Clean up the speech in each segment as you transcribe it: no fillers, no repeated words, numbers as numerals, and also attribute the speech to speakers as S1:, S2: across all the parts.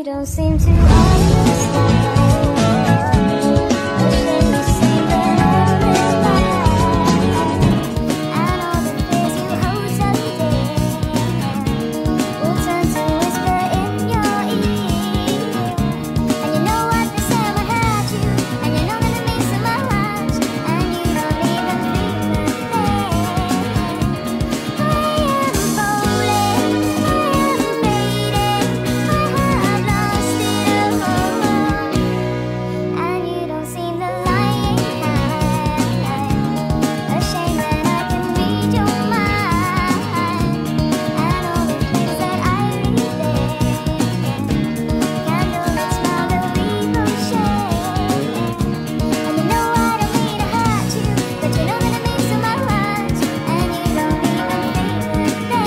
S1: you don't seem to understand. Ashamed to say that all is lies, and all the fears you hold so dear will turn to whisper in your ear. And you know what they say without you, and you know that it means so much, and you don't even feel a thing. I am falling, I am fading, I have lost it all, and you don't seem to like it. Ashamed that I can read your mind, and all the things that I read there. Candlelit smile that we both share. And you know I don't mean to hurt you, but you know that it means so much, and you don't even feel a thing. I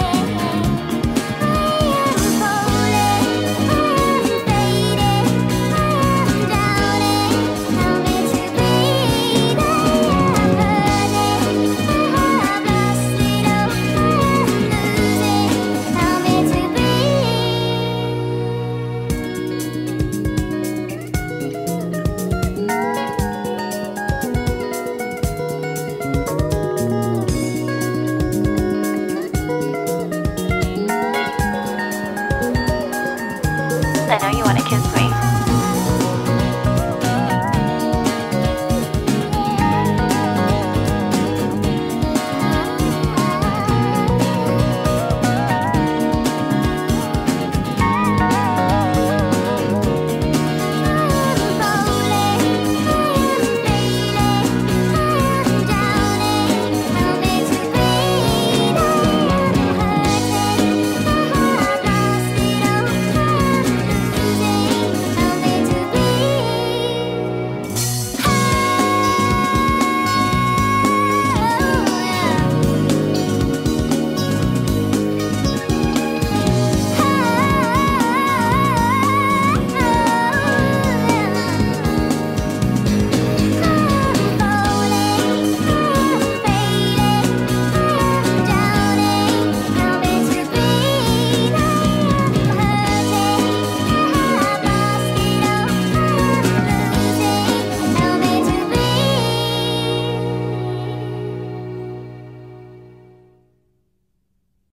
S1: am falling, I am fading, I am drowning. Help me to breathe. I am burning, I have lost it all, I am losing. Help me to
S2: I know you want to kiss me.